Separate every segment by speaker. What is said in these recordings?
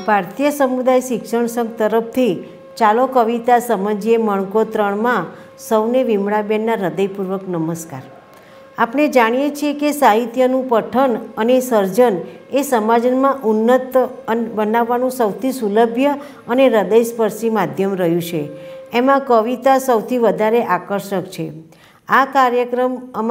Speaker 1: ભારતીય સમુદાય શિક્ષણ સંઘ તરફથી ચાલો કવિતા સમજીએ મણકો 3માં સૌને વિમળાબેનના હૃદયપૂર્વક નમસ્કાર. આપણે જાણીએ છીએ કે સાહિત્યનું પઠન અને સર્જન એ સમાજમાં ઉન્નત બનાવવાનું સૌથી સુલભ્ય અને હૃદયસ્પર્શી માધ્યમ રહ્યું છે. એમાં કવિતા સૌથી વધારે આકર્ષક છે. આ કાર્યક્રમ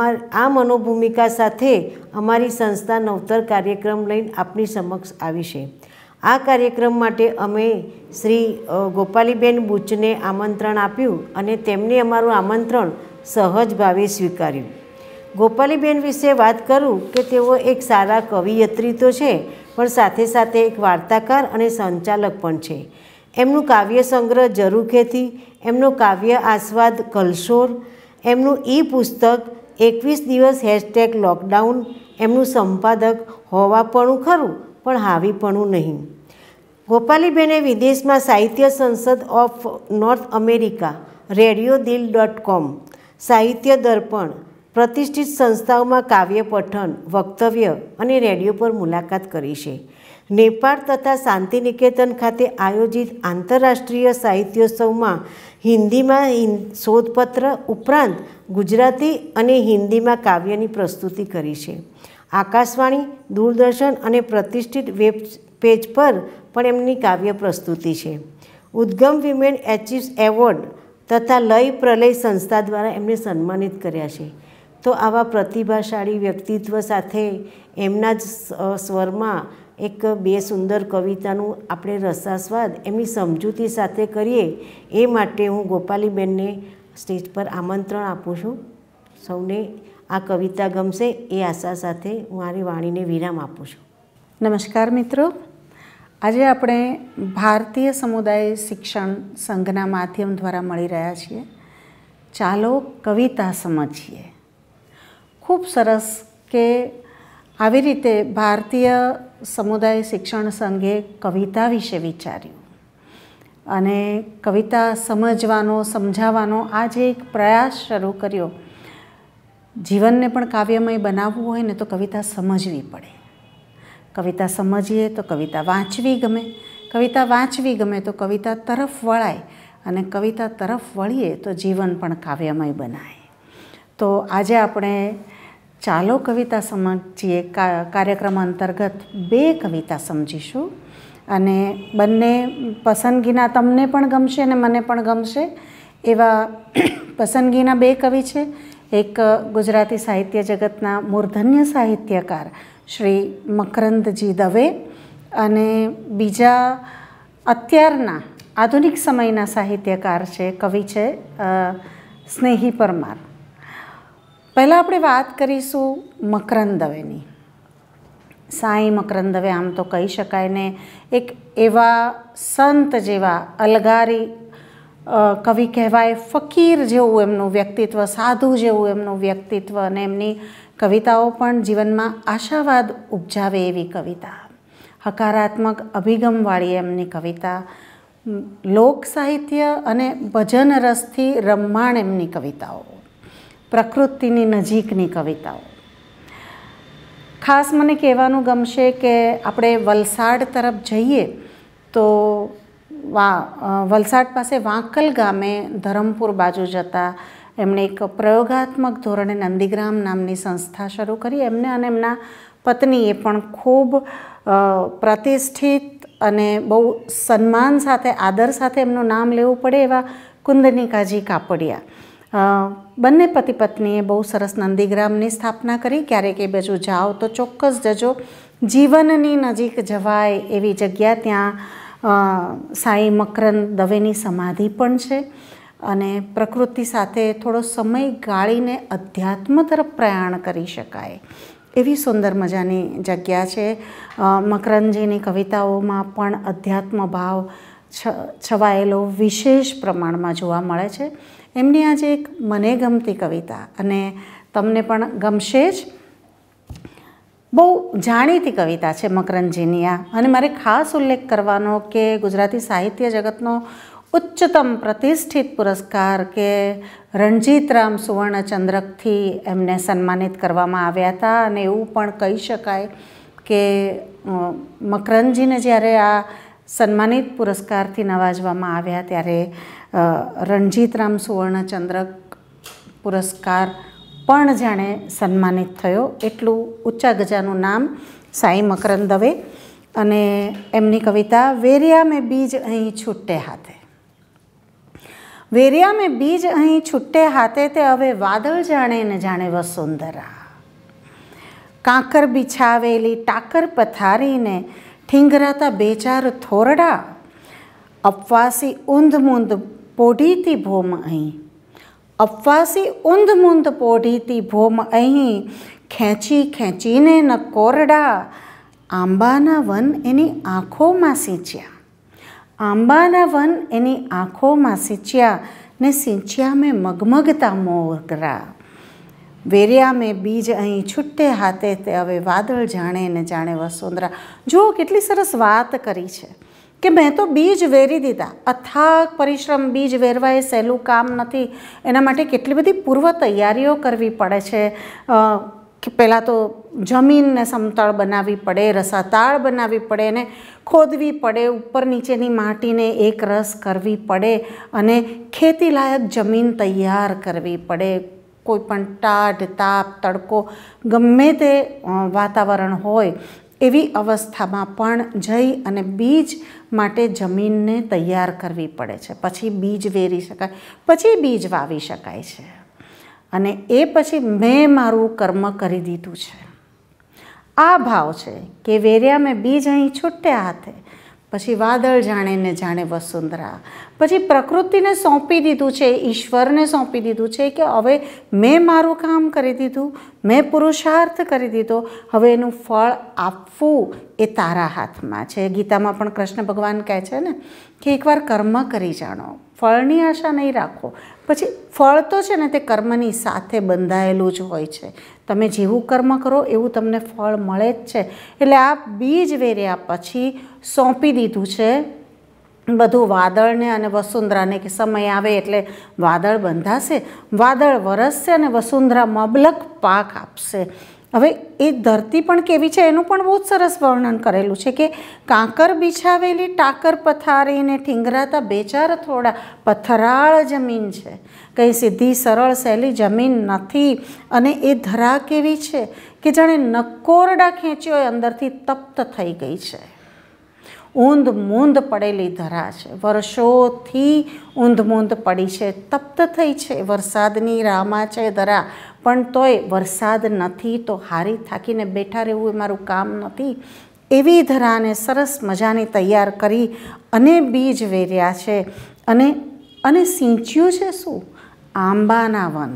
Speaker 1: આ મનોભૂમિકા સાથે અમારી સંસ્થા નવતર કાર્યક્રમ લઈને આપની સમક્ષ આવી છે. આ કાર્યક્રમ માટે અમે શ્રી ગોપાલીબેન બુચને આમંત્રણ આપ્યું અને તેમણે અમારું આમંત્રણ સહજ ભાવે સ્વીકાર્યું. ગોપાલીબેન વિશે વાત કરું કે તેઓ એક સારા કવિયત્રી તો છે, પણ સાથે સાથે એક વાર્તાકાર અને સંચાલક પણ છે. એમનું કાવ્ય સંગ્રહ ઝરૂખેથી, એમનો કાવ્ય આસ્વાદ કલશોર, એમનું પુસ્તક 21 દિવસ #લોકડાઉન, એમનું સંપાદક હોવાપણું ખરું પણ હાવીપણું નહીં. ગોપાલીબેને વિદેશમાં સાહિત્ય સંસદ ઓફ નોર્થ અમેરિકા, radiodil.com, સાહિત્ય દર્પણ પ્રતિષ્ઠિત સંસ્થાઓમાં કાવ્ય પઠન, વક્તવ્ય અને રેડિયો પર મુલાકાત કરી છે. નેપાળ તથા શાંતિનિકેતન ખાતે આયોજિત આંતરરાષ્ટ્રીય સાહિત્યોત્સવમાં હિન્દીમાં શોધપત્ર ઉપરાંત ગુજરાતી અને હિન્દીમાં કાવ્યની પ્રસ્તુતિ કરી છે. આકાશવાણી, દૂરદર્શન અને પ્રતિષ્ઠિત વેબ પેજ પર પણ એમની કાવ્ય પ્રસ્તુતિ છે. ઉદ્ગમ વિમેન એચિવ્સ એવોર્ડ તથા લય પ્રલય સંસ્થા દ્વારા એમને સન્માનિત કર્યા છે. તો આવા પ્રતિભાશાળી વ્યક્તિત્વ સાથે એમના જ સ્વરમાં એક બે સુંદર કવિતાનું આપણે રસાસ્વાદ એમની સમજૂતી સાથે કરીએ, એ માટે હું ગોપાલીબેનને સ્ટેજ પર આમંત્રણ આપું છું. સૌને આ કવિતા ગમશે એ આશા સાથે હું મારી વાણીને વિરામ આપું છું.
Speaker 2: નમસ્કાર મિત્રો. આજે આપણે ભારતીય સમુદાય શિક્ષણ સંઘના માધ્યમ દ્વારા મળી રહ્યા છીએ. ચાલો કવિતા સમજીએ. ખૂબ સરસ કે આવી રીતે ભારતીય સમુદાય શિક્ષણ સંઘે કવિતા વિશે વિચાર્યું અને કવિતા સમજવાનો, સમજાવવાનો આ જે એક પ્રયાસ શરૂ કર્યો. જીવનને પણ કાવ્યમય બનાવવું હોય ને તો કવિતા સમજવી પડે. કવિતા સમજીએ તો કવિતા વાંચવી ગમે, કવિતા વાંચવી ગમે તો કવિતા તરફ વળાય, અને કવિતા તરફ વળીએ તો જીવન પણ કાવ્યમય બનાય. તો આજે આપણે ચાલો કવિતા સમજીએ કાર્યક્રમ અંતર્ગત 2 કવિતા સમજીશું અને બંને પસંદગીના તમને પણ ગમશે અને મને પણ ગમશે એવા પસંદગીના 2 કવિ છે. એક ગુજરાતી સાહિત્ય જગતના મૂર્ધન્ય સાહિત્યકાર શ્રી મકરંદજી દવે અને બીજા અત્યારના આધુનિક સમયના સાહિત્યકાર છે, કવિ છે સ્નેહી પરમાર. પહેલાં આપણે વાત કરીશું મકરંદ દવેની. સાંઈ મકરંદ દવે આમ તો કહી શકાય ને એક એવા સંત જેવા અલગારી કવિ કહેવાય, ફકીર જેવું એમનું વ્યક્તિત્વ, સાધુ જેવું એમનું વ્યક્તિત્વ, અને એમની કવિતાઓ પણ જીવનમાં આશાવાદ ઉપજાવે એવી કવિતા, હકારાત્મક અભિગમવાળી એમની કવિતા, લોક સાહિત્ય અને ભજન રસથી રમ્માણ એમની કવિતાઓ, પ્રકૃતિની નજીકની કવિતાઓ. ખાસ મને કહેવાનું ગમશે કે આપણે વલસાડ તરફ જઈએ તો વલસાડ પાસે વાંકલ ગામે ધરમપુર બાજુ જતા એમણે એક પ્રયોગાત્મક ધોરણે નંદીગ્રામ નામની સંસ્થા શરૂ કરી. એમને અને એમના પત્નીએ પણ ખૂબ પ્રતિષ્ઠિત અને બહુ સન્માન સાથે, આદર સાથે એમનું નામ લેવું પડે એવા કુંદનિકાજી કાપડિયા બંને પતિ પત્નીએ બહુ સરસ નંદીગ્રામની સ્થાપના કરી. ક્યારેક એ બાજુ જાઓ તો ચોક્કસ જજો. જીવનની નજીક જવાય એવી જગ્યા, ત્યાં સાંઈ મકરંદ દવેની સમાધિ પણ છે અને પ્રકૃતિ સાથે થોડો સમય ગાળીને અધ્યાત્મ તરફ પ્રયાણ કરી શકાય એવી સુંદર મજાની જગ્યા છે. મકરંદજીની કવિતાઓમાં પણ અધ્યાત્મ ભાવ છવાયેલો વિશેષ પ્રમાણમાં જોવા મળે છે. એમની આજે એક મને ગમતી કવિતા, અને તમને પણ ગમશે જ, બહુ જાણીતી કવિતા છે મકરંદજીની આ. અને મારે ખાસ ઉલ્લેખ કરવાનો કે ગુજરાતી સાહિત્ય જગતનો ઉચ્ચતમ પ્રતિષ્ઠિત પુરસ્કાર કે રણજીતરામ સુવર્ણચંદ્રકથી એમને સન્માનિત કરવામાં આવ્યા હતા. અને એવું પણ કહી શકાય કે મકરંદજીને જ્યારે આ સન્માનિત પુરસ્કારથી નવાજવામાં આવ્યા ત્યારે રણજીતરામ સુવર્ણચંદ્રક પુરસ્કાર પણ જાણે સન્માનિત થયો. એટલું ઊંચા ગજાનું નામ સાઈ મકરંદ દવે. અને એમની કવિતા વેરિયા મેં બીજ અહીં છૂટે હાથે. વેરિયા મેં બીજ અહીં છૂટે હાથે તે હવે વાદળ જાણે ને જાણે વસુંધરા. કાંકર બિછાવેલી ટાકર પથારીને ઠીંગરાતા બે ચાર થોરડા. અપવાસી ઊંધ મૂંધ પોઢીતી ભોમ અહીં. અપવાસી ઊંધ મૂંધ પોઢીતી ભોમ અહીં ખેંચી ખેંચીને ન કોરડા. આંબાના વન એની આંખોમાં સિંચ્યા. આંબાના વન એની આંખોમાં સિંચ્યા ને સિંચ્યા મેં મગમગતા મોગરા. વેર્યા મેં બીજ અહીં છૂટે હાથે તે હવે વાદળ જાણે ને જાણે વસુંધરા. જુઓ કેટલી સરસ વાત કરી છે કે મેં તો બીજ વેરી દીધા. અથાગ પરિશ્રમ, બીજ વેરવા એ સહેલું કામ નથી. એના માટે કેટલી બધી પૂર્વ તૈયારીઓ કરવી પડે છે. કે પહેલાં તો જમીનને સમતળ બનાવવી પડે, રસાતાળ બનાવવી પડે, ને ખોદવી પડે, ઉપર નીચેની માટીને એક રસ કરવી પડે અને ખેતીલાયક જમીન તૈયાર કરવી પડે. કોઈ પણ ટાઢ, તાપ, તડકો ગમે તે વાતાવરણ હોય એવી અવસ્થામાં પણ જઈ અને બીજ માટે જમીનને તૈયાર કરવી પડે છે. પછી બીજ વેરી શકાય, પછી બીજ વાવી શકાય છે. અને એ પછી મેં મારું કર્મ કરી દીધું છે. આ ભાવ છે કે વેર્યા મેં બીજ અહીં છૂટ્યા હાથે. પછી વાદળ જાણે ને જાણે વસુંધરા. પછી પ્રકૃતિને સોંપી દીધું છે, ઈશ્વરને સોંપી દીધું છે કે હવે મેં મારું કામ કરી દીધું, મેં પુરુષાર્થ કરી દીધો, હવે એનું ફળ આપવું એ તારા હાથમાં છે. ગીતામાં પણ કૃષ્ણ ભગવાન કહે છે ને કે એકવાર કર્મ કરી જાણો, ફળની આશા નહીં રાખો. પછી ફળ તો છે ને તે કર્મની સાથે બંધાયેલું જ હોય છે. તમે જેવું કર્મ કરો એવું તમને ફળ મળે જ છે. એટલે આ બીજ વેર્યા પછી સોંપી દીધું છે બધું વાદળને અને વસુંધરાને કે સમય આવે એટલે વાદળ બંધાશે, વાદળ વરસશે અને વસુંધરા મબલક પાક આપશે. હવે એ ધરતી પણ કેવી છે એનું પણ બહુ જ સરસ વર્ણન કરેલું છે કે કાંકર બિછાવેલી ટાકર પથારીને ઠીંગરાતા બે ચાર થોડા. પથરાળ જમીન છે, કંઈ સીધી સરળ સહેલી જમીન નથી. અને એ ધરા કેવી છે કે જાણે નકોરડા ખેંચ્યો હોય અંદરથી તપ્ત થઈ ગઈ છે. ઊંધ મૂંધ પડેલી ધરા છે, વર્ષોથી ઊંધ મૂંધ પડી છે, તપ્ત થઈ છે. વરસાદની રાહમાં છે ધરા, પણ તોય વરસાદ નથી તો હારી થાકીને બેઠા રહેવું એ મારું કામ નથી. એવી ધરાને સરસ મજાની તૈયાર કરી અને બીજ વેર્યા છે. અને સિંચ્યું છે શું? આંબાના વન.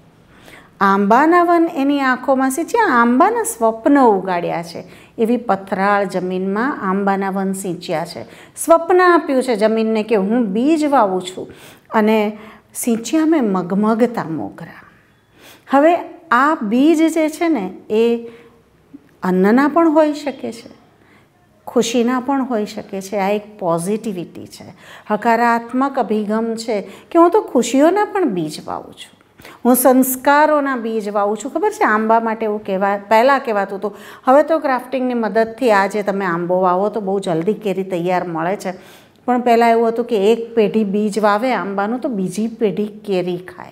Speaker 2: આંબાના વન એની આંખોમાં સિંચ્યા, આંબાના સ્વપ્ન ઉગાડ્યા છે. એવી પથરાળ જમીનમાં આંબાના વન સિંચ્યા છે. સ્વપ્ન આપ્યું છે જમીનને કે હું બીજ વાવું છું. અને સિંચ્યા મેં મગમગતા મોગરા. હવે આ બીજ જે છે ને એ અન્નના પણ હોઈ શકે છે, ખુશીના પણ હોઈ શકે છે. આ એક પોઝિટિવિટી છે, હકારાત્મક અભિગમ છે કે હું તો ખુશીઓના પણ બીજ વાવું છું, હું સંસ્કારોના બીજ વાવું છું. ખબર છે આંબા માટે એવું પહેલાં કહેવાતું હતું. હવે તો ક્રાફ્ટિંગની મદદથી આજે તમે આંબો વાવો તો બહુ જલ્દી કેરી તૈયાર મળે છે. પણ પહેલાં એવું હતું કે એક પેઢી બીજ વાવે આંબાનું તો બીજી પેઢી કેરી ખાય.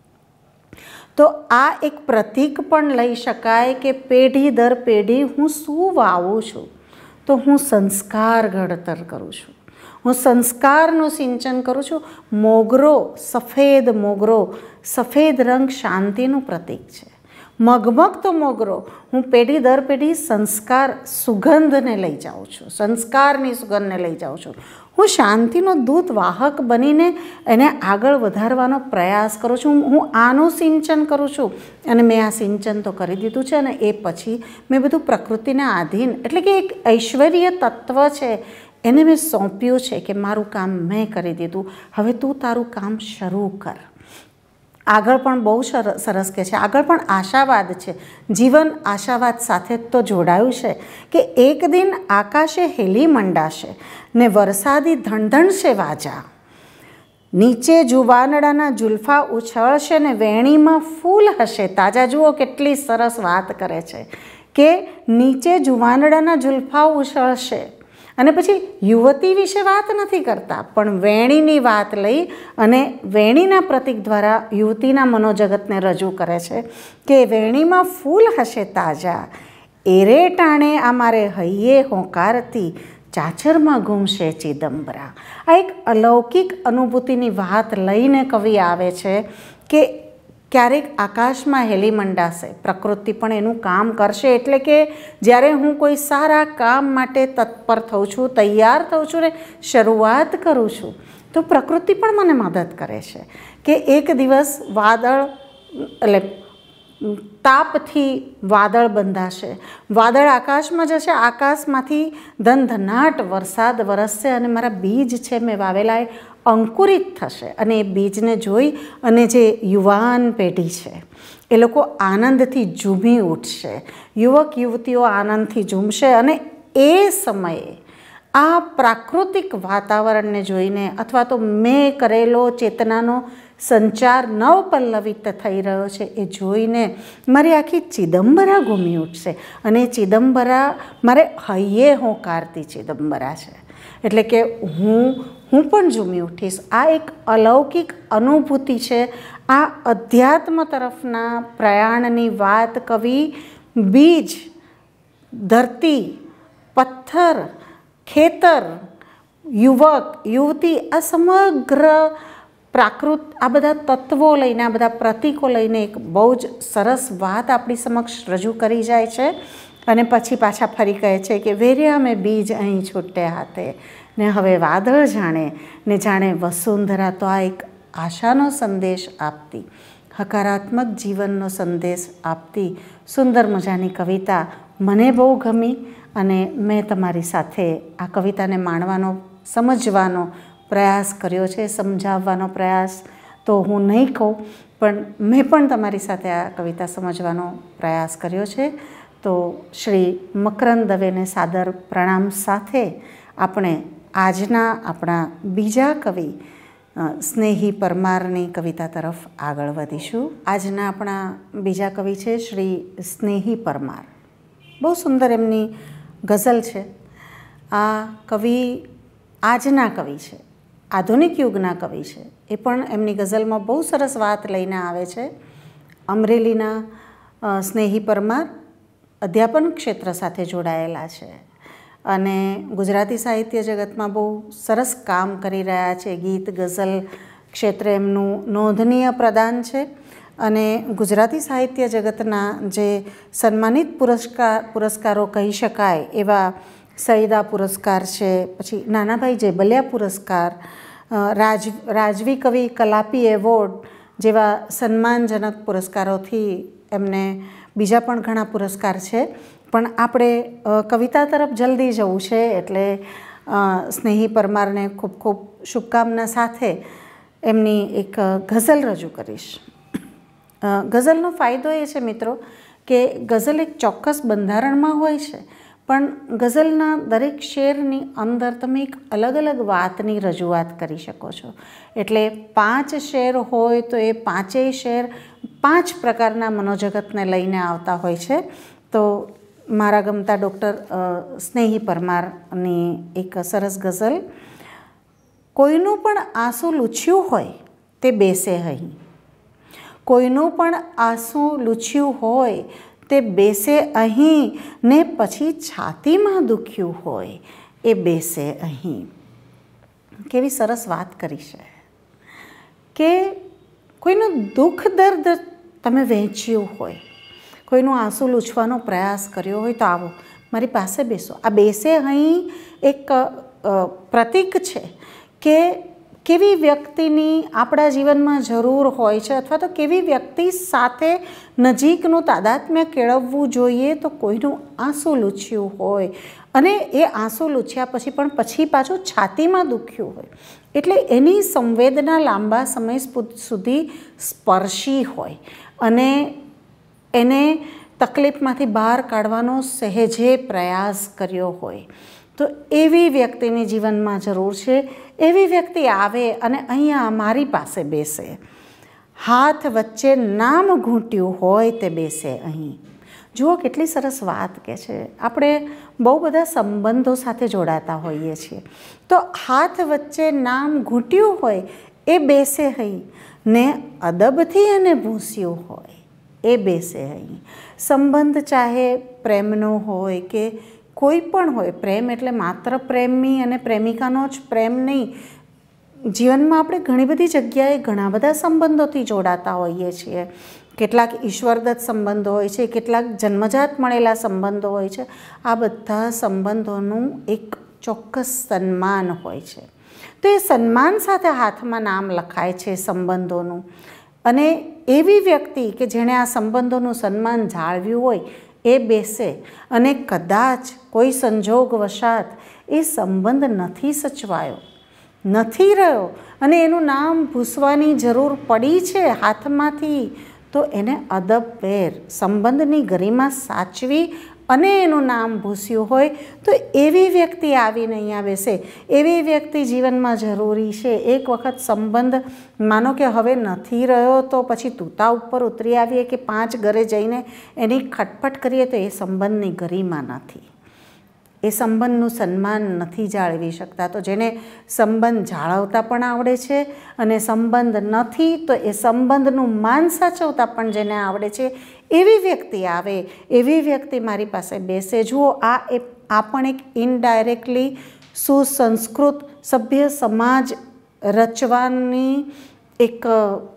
Speaker 2: તો આ એક પ્રતીક પણ લઈ શકાય કે પેઢી દર પેઢી હું શું વાવું છું? તો હું સંસ્કાર ઘડતર કરું છું, હું સંસ્કારનું સિંચન કરું છું. મોગરો, સફેદ મોગરો, સફેદ રંગ શાંતિનું પ્રતીક છે. મગમગતો મોગરો, હું પેઢી દર પેઢી સંસ્કાર સુગંધને લઈ જાઉં છું, સંસ્કારની સુગંધને લઈ જાઉં છું. હું શાંતિનો દૂત વાહક બનીને એને આગળ વધારવાનો પ્રયાસ કરું છું. હું આનું સિંચન કરું છું. અને મેં આ સિંચન તો કરી દીધું છે. અને એ પછી મેં બધું પ્રકૃતિને આધીન, એટલે કે એક ઐશ્વર્ય તત્વ છે એને મેં સોંપ્યું છે કે મારું કામ મેં કરી દીધું, હવે તું તારું કામ શરૂ કર. આગળ પણ બહુ સરસ કહે છે, આગળ પણ આશાવાદ છે. જીવન આશાવાદ સાથે તો જોડાયું છે કે એક દિન આકાશે હેલી મંડાશે ને વરસાદી ધણધણશે વાજા. નીચે જુવાનડાના જુલ્ફા ઉછળશે ને વેણીમાં ફૂલ હશે તાજા. જુઓ કેટલી સરસ વાત કરે છે કે નીચે જુવાનડાના જુલ્ફા ઉછળશે અને પછી યુવતી વિશે વાત નથી કરતા, પણ વેણીની વાત લઈ અને વેણીના પ્રતીક દ્વારા યુવતીના મનોજગતને રજૂ કરે છે કે વેણીમાં ફૂલ હશે તાજા, એરે ટાણે આ મારે હૈયે હોંકારતી, ચાચરમાં ગુમશે ચિદમ્બરા. આ એક અલૌકિક અનુભૂતિની વાત લઈને કવિ આવે છે કે ક્યારેક આકાશમાં હેલી મંડાશે, પ્રકૃતિ પણ એનું કામ કરશે. એટલે કે જ્યારે હું કોઈ સારા કામ માટે તત્પર થઉં છું, તૈયાર થઉં છું ને શરૂઆત કરું છું, તો પ્રકૃતિ પણ મને મદદ કરે છે કે એક દિવસ વાદળ એટલે તાપથી વાદળ બંધાશે, વાદળ આકાશમાં જશે, આકાશમાંથી ધનધનાટ વરસાદ વરસશે અને મારા બીજ છે મેં વાવેલા એ અંકુરિત થશે. અને એ બીજને જોઈ અને જે યુવાન પેઢી છે એ લોકો આનંદથી ઝૂમી ઉઠશે, યુવક યુવતીઓ આનંદથી ઝૂમશે. અને એ સમયે આ પ્રાકૃતિક વાતાવરણને જોઈને અથવા તો મેં કરેલો ચેતનાનો સંચાર નવપલ્લવિત થઈ રહ્યો છે એ જોઈને મારી આખી ચિદમ્બરા ઘૂમી ઉઠશે. અને ચિદમ્બરા મારે હૈયે હોંકારતી ચિદમ્બરા છે, એટલે કે હું પણ ઝૂમી ઉઠીશ. આ એક અલૌકિક અનુભૂતિ છે. આ અધ્યાત્મ તરફના પ્રયાણની વાત કવિ બીજ, ધરતી, પથ્થર, ખેતર, યુવક યુવતી, આ સમગ્ર પ્રાકૃત આ બધા તત્વો લઈને, આ બધા પ્રતીકો લઈને એક બહુ જ સરસ વાત આપણી સમક્ષ રજૂ કરી જાય છે. અને પછી પાછા ફરી કહે છે કે વેર્યા મેં બીજ અહીં છૂટે હાથે, ને હવે વાદળ જાણે ને જાણે વસુંધરા. તો આ એક આશાનો સંદેશ આપતી, હકારાત્મક જીવનનો સંદેશ આપતી સુંદર મજાની કવિતા મને બહુ ગમી. અને મેં તમારી સાથે આ કવિતાને માણવાનો, સમજવાનો પ્રયાસ કર્યો છે. સમજાવવાનો પ્રયાસ તો હું નહીં કહું, પણ મેં પણ તમારી સાથે આ કવિતા સમજવાનો પ્રયાસ કર્યો છે. તો શ્રી મકરંદ દવેને સાદર પ્રણામ સાથે આપણે આજના આપણા બીજા કવિ સ્નેહી પરમારની કવિતા તરફ આગળ વધીશું. આજના આપણા બીજા કવિ છે શ્રી સ્નેહી પરમાર. બહુ સુંદર એમની ગઝલ છે. આ કવિ આજના કવિ છે, આધુનિક યુગના કવિ છે. એ પણ એમની ગઝલમાં બહુ સરસ વાત લઈને આવે છે. અમરેલીના સ્નેહી પરમાર અધ્યાપન ક્ષેત્ર સાથે જોડાયેલા છે અને ગુજરાતી સાહિત્ય જગતમાં બહુ સરસ કામ કરી રહ્યા છે. ગીત ગઝલ ક્ષેત્રે એમનું નોંધનીય પ્રદાન છે. અને ગુજરાતી સાહિત્ય જગતના જે સન્માનિત પુરસ્કારો કહી શકાય એવા સઈદા પુરસ્કાર છે, પછી નાનાભાઈ જેબલિયા પુરસ્કાર, રાજવી કવિ કલાપી એવોર્ડ જેવા સન્માનજનક પુરસ્કારોથી એમને બીજા પણ ઘણા પુરસ્કાર છે. પણ આપણે કવિતા તરફ જલ્દી જવું છે એટલે સ્નેહી પરમારને ખૂબ ખૂબ શુભકામના સાથે એમની એક ગઝલ રજૂ કરીશ. ગઝલનો ફાયદો એ છે મિત્રો કે ગઝલ એક ચોક્કસ બંધારણમાં હોય છે, પણ ગઝલના દરેક શેરની અંદર તમે એક અલગ અલગ વાતની રજૂઆત કરી શકો છો. એટલે 5 શેર હોય તો એ 5 શેર 5 પ્રકારના મનોજગતને લઈને આવતા હોય છે. તો મારા ગમતા ડૉક્ટર સ્નેહી પરમારની એક સરસ ગઝલ, કોઈનું પણ આંસુ લૂછ્યું હોય તે બેસે અહીં, કોઈનું પણ આંસુ લૂછ્યું હોય તે બેસે અહીં, ને પછી છાતીમાં દુખ્યું હોય એ બેસે અહીં. કેવી સરસ વાત કરી છે કે કોઈનું દુઃખ દર્દ તમે વહેંચ્યું હોય, કોઈનું આંસુ લૂછવાનો પ્રયાસ કર્યો હોય તો આવો મારી પાસે બેસો. આ બેસે અહીં એક પ્રતીક છે કે કેવી વ્યક્તિની આપણા જીવનમાં જરૂર હોય છે, અથવા તો કેવી વ્યક્તિ સાથે નજીકનું તાદાત્મ્ય કેળવવું જોઈએ. તો કોઈનું આંસુ લૂછ્યું હોય અને એ આંસુ લૂછ્યા પછી પણ પછી પાછું છાતીમાં દુખ્યું હોય, એટલે એની સંવેદના લાંબા સમય સુધી સ્પર્શી હોય અને એને તકલીફમાંથી બહાર કાઢવાનો સહેજે પ્રયાસ કર્યો હોય. તો એવી વ્યક્તિની જીવનમાં જરૂર છે. એવી વ્યક્તિ આવે અને અહીંયા મારી પાસે બેસે, હાથ વચ્ચે નામ ઘૂંટ્યું હોય તે બેસે અહીં, જુઓ કેટલી સરસ વાત કે છે. આપણે બહુ બધા સંબંધો સાથે જોડાતા હોઈએ છીએ, તો હાથ વચ્ચે નામ ઘૂંટ્યું હોય એ બેસે હઈ, ને અદબથી એને ભૂસ્યું હોય એ બેસે હઈ. સંબંધ ચાહે પ્રેમનો હોય કે કોઈ પણ હોય, પ્રેમ એટલે માત્ર પ્રેમી અને પ્રેમિકાનો જ પ્રેમ નહીં. જીવનમાં આપણે ઘણી બધી જગ્યાએ ઘણા બધા સંબંધોથી જોડાતા હોઈએ છીએ. કેટલાક ઈશ્વરદત્ત સંબંધો હોય છે, કેટલાક જન્મજાત મળેલા સંબંધો હોય છે. આ બધા સંબંધોનું એક ચોક્કસ સન્માન હોય છે. તો એ સન્માન સાથે હાથમાં નામ લખાય છે સંબંધોનું. અને એવી વ્યક્તિ કે જેણે આ સંબંધોનું સન્માન જાળવ્યું હોય એ બેસે, અને કદાચ કોઈ સંજોગવશાત એ સંબંધ નથી સચવાયો, નથી રહ્યો, અને એનું નામ ભૂસવાની જરૂર પડી છે હાથમાંથી, તો એને અદબભેર સંબંધની ગરિમા સાચવી અને એનું નામ ભૂસ્યું હોય તો એવી વ્યક્તિ આવીને અહીંયા બેસે. એવી વ્યક્તિ જીવનમાં જરૂરી છે. એક વખત સંબંધ માનો કે હવે નથી રહ્યો તો પછી તૂતા ઉપર ઉતરી આવીએ કે 5 ઘરે જઈને એની ખટપટ કરીએ તો એ સંબંધની ગરિમા નથી, એ સંબંધનું સન્માન નથી જાળવી શકતા. તો જેને સંબંધ જાળવતા પણ આવડે છે અને સંબંધ નથી તો એ સંબંધનું માન સાચવતા પણ જેને આવડે છે એવી વ્યક્તિ આવે, એવી વ્યક્તિ મારી પાસે બેસે. જુઓ, આ પણ એક ઇનડાયરેક્ટલી સુસંસ્કૃત સભ્ય સમાજ રચવાની એક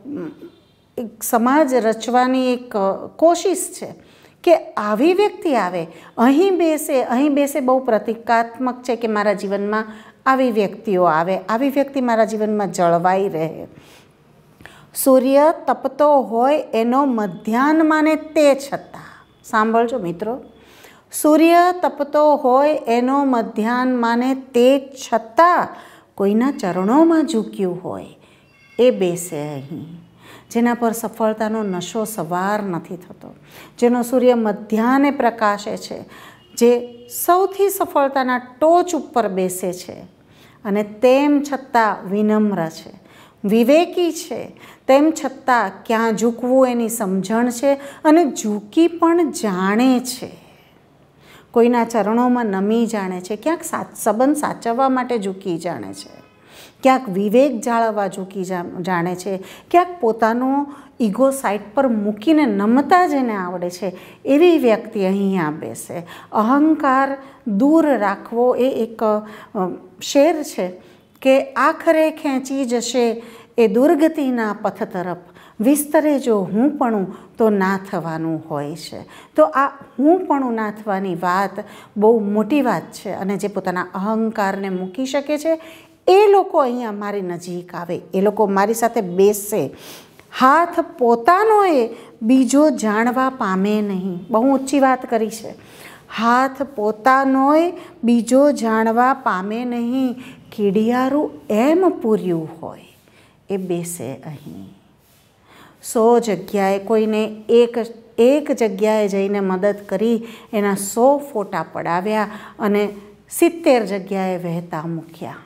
Speaker 2: સમાજ રચવાની એક કોશિશ છે કે આવી વ્યક્તિ આવે, અહીં બેસે બહુ પ્રતિકાત્મક છે કે મારા જીવનમાં આવી વ્યક્તિઓ આવે, આવી વ્યક્તિ મારા જીવનમાં જળવાઈ રહે. સૂર્ય તપતો હોય એનો મધ્યાહન માને તે છતાં, સાંભળજો મિત્રો, સૂર્ય તપતો હોય એનો મધ્યાહન માને તે છતાં કોઈના ચરણોમાં ઝૂક્યું હોય એ બેસે અહીં. જેના પર સફળતાનો નશો સવાર નથી થતો, જેનો સૂર્ય મધ્યાહને પ્રકાશે છે, જે સૌથી સફળતાના ટોચ ઉપર બેસે છે અને તેમ છતાં વિનમ્ર છે, વિવેકી છે, તેમ છતાં ક્યાં ઝૂકવું એની સમજણ છે અને ઝૂકી પણ જાણે છે. કોઈના ચરણોમાં નમી જાણે છે, ક્યાંક સંબંધ સાચવવા માટે ઝૂકી જાણે છે, ક્યાંક વિવેક જાળવવા ઝૂકી જાણે છે, ક્યાંક પોતાનો ઈગો સાઈડ પર મૂકીને નમતા જેને આવડે છે એવી વ્યક્તિ અહીંયા બેસે. અહંકાર દૂર રાખવો એ એક શેર છે કે આખરે ખેંચી જશે એ દુર્ગતિના પથ તરફ, વિસ્તરે જો હું પણ તો ના થવાનું હોય છે. તો આ હું પણ ના થવાની વાત બહુ મોટી વાત છે, અને જે પોતાના અહંકારને મૂકી શકે છે એ લોકો અહીંયા મારી નજીક આવે, એ લોકો મારી સાથે બેસે. હાથ પોતાનો એ બીજો જાણવા પામે નહીં. બહુ ઊંચી વાત કરી છે. હાથ પોતાનોય બીજો જાણવા પામે નહીં. કીડિયારું એમ પૂર્યું હોય એ બેસે અહીં. 100 જગ્યાએ કોઈને એક જગ્યાએ જઈને મદદ કરી એના 100 ફોટા પડાવ્યા અને 70 જગ્યાએ વહેતા મૂક્યા.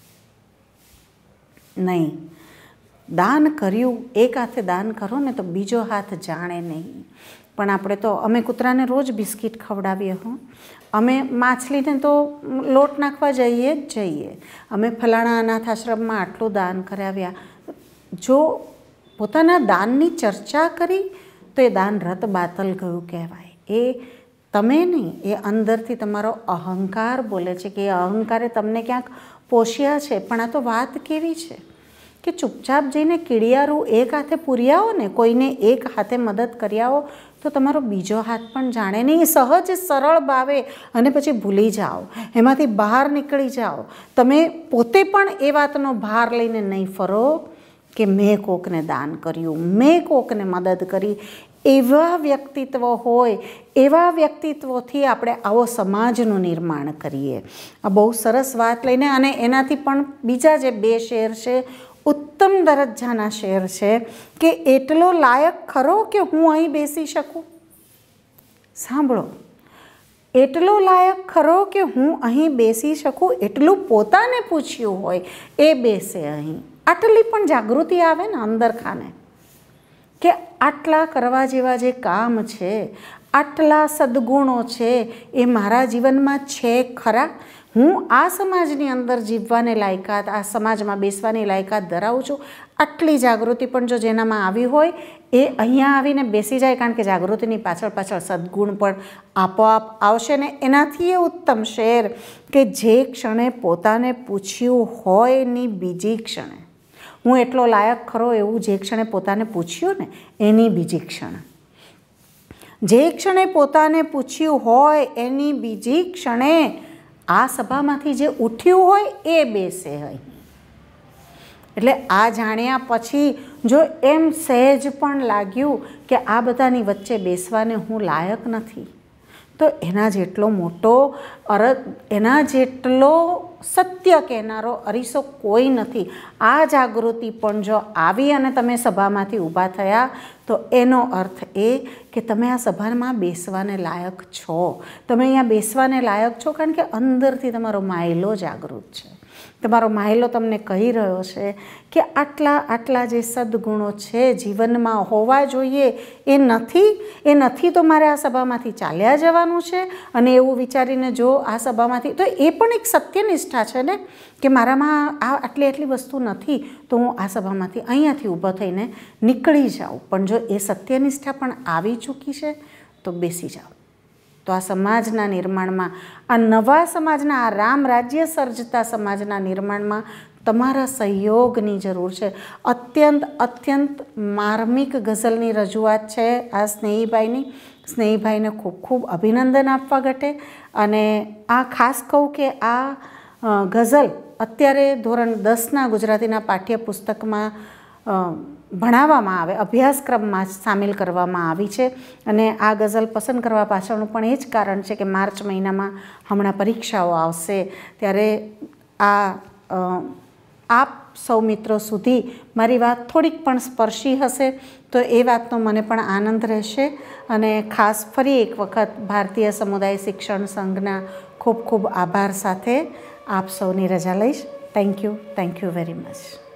Speaker 2: નહીં, દાન કર્યું, એક હાથે દાન કરો ને તો બીજો હાથ જાણે નહીં. પણ આપણે તો, અમે કૂતરાને રોજ બિસ્કિટ ખવડાવીએ, અમે માછલીને તો લોટ નાખવા જઈએ જ જઈએ, અમે ફલાણા અનાથ આશ્રમમાં આટલું દાન કરાવ્યા. જો પોતાના દાનની ચર્ચા કરી તો એ દાન રત બાતલ ગયું કહેવાય. એ તમે નહીં, એ અંદરથી તમારો અહંકાર બોલે છે કે એ અહંકારે તમને ક્યાંક પોષ્યા છે. પણ આ તો વાત કેવી છે કે ચૂપચાપ જઈને કીડિયારું એક હાથે પૂરી આવો ને, કોઈને એક હાથે મદદ કરી આવો તો તમારો બીજો હાથ પણ જાણે નહીં. સહજ સરળ ભાવે અને પછી ભૂલી જાઓ, એમાંથી બહાર નીકળી જાઓ. તમે પોતે પણ એ વાતનો ભાર લઈને નહીં ફરો કે મેં કોકને દાન કર્યું, મેં કોકને મદદ કરી. એવા વ્યક્તિત્વ હોય, એવા વ્યક્તિત્વથી આપણે આવો સમાજનું નિર્માણ કરીએ. આ બહુ સરસ વાત લઈને, અને એનાથી પણ બીજા જે 2 શેર છે ઉત્તમ દરજ્જાના શેર છે કે એટલો લાયક ખરો કે હું અહીં બેસી શકું. સાંભળો, એટલો લાયક ખરો કે હું અહીં બેસી શકું, એટલું પોતાને પૂછ્યું હોય એ બેસે અહીં. આટલી પણ જાગૃતિ આવે ને અંદર ખાને કે આટલા કરવા જેવા જે કામ છે, આટલા સદ્ગુણો છે એ મારા જીવનમાં છે ખરા? હું આ સમાજની અંદર જીવવાને લાયકાત, આ સમાજમાં બેસવાની લાયકાત ધરાવું છું? આટલી જાગૃતિ પણ જો જેનામાં આવી હોય એ અહીંયા આવીને બેસી જાય, કારણ કે જાગૃતિની પાછળ પાછળ સદ્ગુણ પણ આપોઆપ આવશે ને. એનાથી એ ઉત્તમ શેર કે જે ક્ષણે પોતાને પૂછ્યું હોય એની બીજી ક્ષણે, હું એટલો લાયક ખરો એવું જે ક્ષણે પોતાને પૂછ્યું ને એની બીજી ક્ષણે, જે ક્ષણે પોતાને પૂછ્યું હોય એની બીજી ક્ષણે આ સભામાંથી જે ઉઠ્યું હોય એ બેસે હોય. એટલે આ જાણ્યા પછી જો એમ સહેજ પણ લાગ્યું કે આ બધાની વચ્ચે બેસવાને હું લાયક નથી, તો એના જેટલો મોટો એના જેટલો સત્ય કહેનારો અરીસો કોઈ નથી. આ જાગૃતિ પણ જો આવી અને તમે સભામાંથી ઊભા થયા તો એનો અર્થ એ કે તમે આ સભામાં બેસવાને લાયક છો. તમે અહીંયા બેસવાને લાયક છો કારણ કે અંદરથી તમારો માયલો જાગૃત છે. તમારો માયલો તમને કહી રહ્યો છે કે આટલા જે સદ્ગુણો છે જીવનમાં હોવા જોઈએ એ નથી તો મારે આ સભામાંથી ચાલ્યા જવાનું છે. અને એવું વિચારીને જો આ સભામાંથી, તો એ પણ એક સત્યનિષ્ઠા છે ને કે મારામાં આટલી વસ્તુ નથી તો હું આ સભામાંથી અહીંયાથી ઊભો થઈને નીકળી જાઉં. પણ જો એ સત્યનિષ્ઠા પણ આવી ચૂકી છે તો બેસી જાઓ. તો આ સમાજના નિર્માણમાં, આ નવા સમાજના, આ રામ રાજ્ય સર્જતા સમાજના નિર્માણમાં તમારા સહયોગની જરૂર છે. અત્યંત માર્મિક ગઝલની રજૂઆત છે આ સ્નેહીભાઈની. સ્નેહીભાઈને ખૂબ ખૂબ અભિનંદન આપવા ઘટે. અને આ ખાસ કહું કે આ ગઝલ અત્યારે ધોરણ 10ના ગુજરાતીના પાઠ્યપુસ્તકમાં ભણાવવામાં આવે, અભ્યાસક્રમમાં સામેલ કરવામાં આવી છે. અને આ ગઝલ પસંદ કરવા પાછળનું પણ એ જ કારણ છે કે માર્ચ મહિનામાં હમણાં પરીક્ષાઓ આવશે, ત્યારે આપ સૌ મિત્રો સુધી મારી વાત થોડીક પણ સ્પર્શી હશે તો એ વાતનો મને પણ આનંદ રહેશે. અને ખાસ ફરી એક વખત ભારતીય સમુદાય શિક્ષણ સંઘના ખૂબ ખૂબ આભાર સાથે આપ સૌની રજા લઈશ. Thank you very much.